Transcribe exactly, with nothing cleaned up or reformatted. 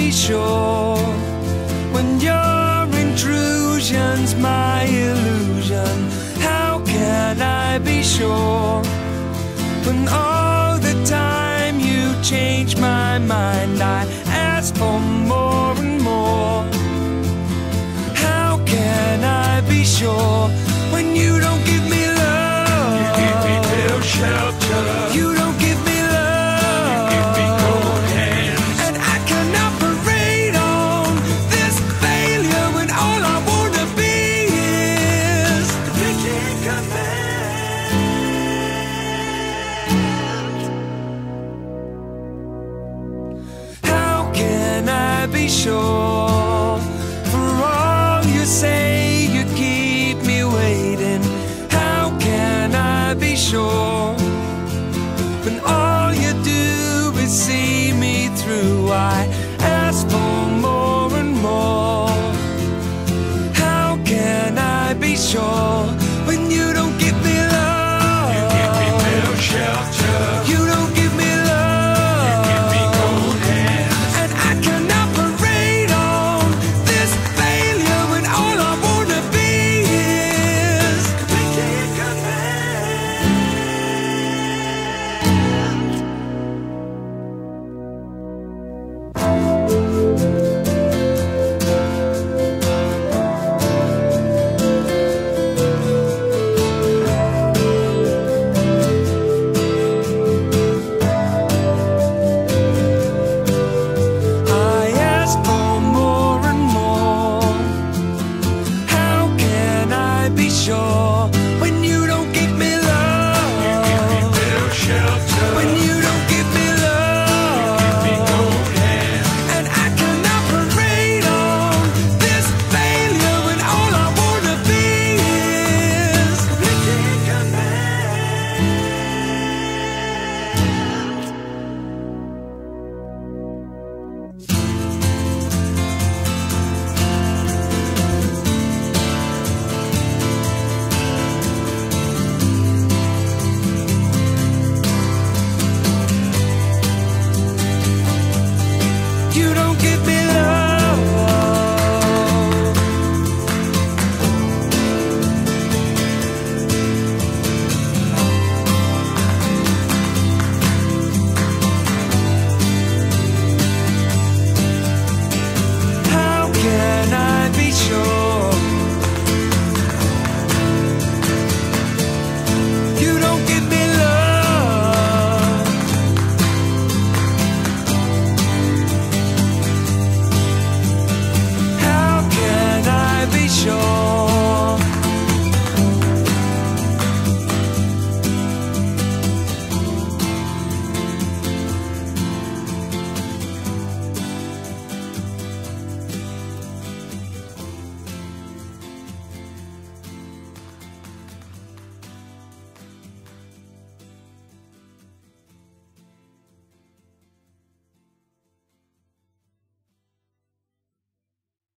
be sure when your intrusion's my illusion? How can I be sure when all the time you change my mind? I ask for more and more. How can I be sure when you don't give me love? You give me no shelter. You don't give me love. You give me cold hands. And I can operate on this failure when all I wanna be is taking command. How can I be sure